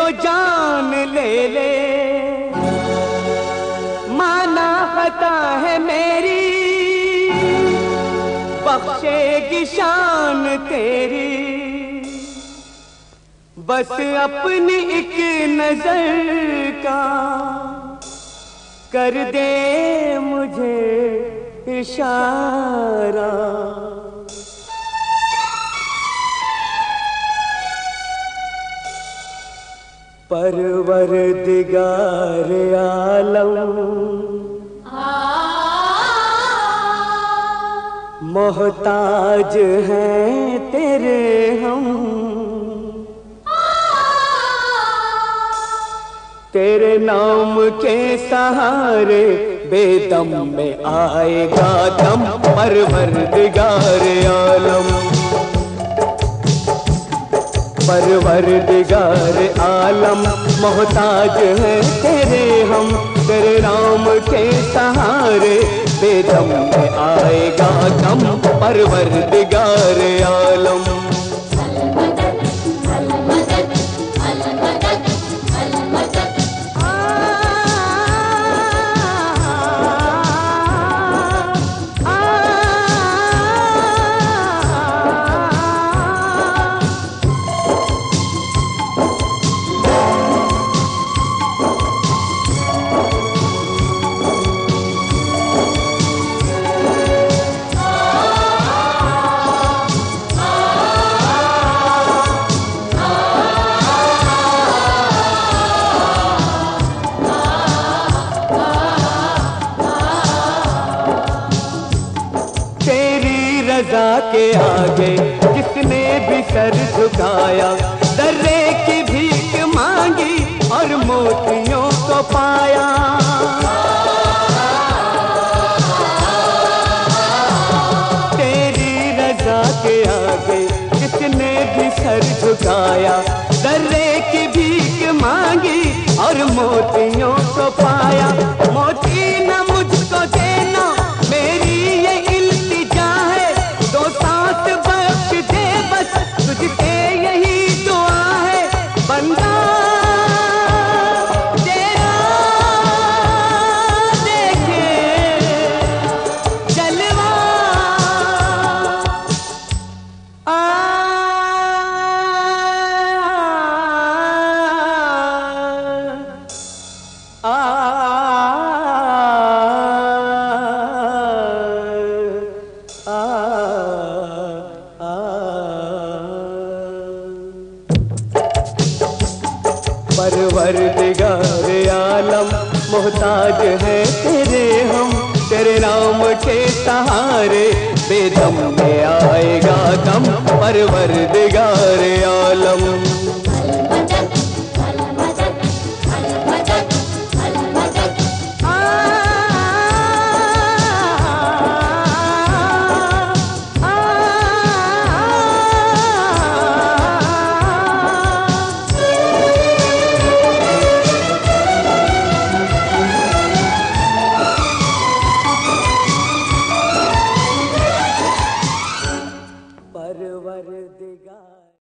तो जान ले ले, माना खता है मेरी, बख्शेगी शान तेरी। बस अपनी एक नजर का कर दे मुझे इशारा। परवरदिगार आलम मोहताज हैं तेरे हम, तेरे नाम के सहारे बेदम में आएगा दम। परवरदिगार आलम, परवरदिगार आलम मोहताज हैं तेरे हम, तेरे नाम के सहारे बेदम में आएगा दम। परवरदिगार आलम, रज़ा के आगे किसने भी सर झुकाया, दर्रे की भीख मांगी और मोतियों को पाया। तेरी रज़ा के आगे किसने भी सर झुकाया, दर्रे की भीख मांगी और मोतियों को पाया। मोती न मुझको देना मेरी ये इल्तिजा है, दो सांस बख्श दे बस तुझसे यही दुआ है। बंदा तेरा देखे जलवा, परवरदिगार आलम मोहताज है तेरे हम, तेरे नाम के सहारे बेदम में आएगा दम। परवरदिगार आलम,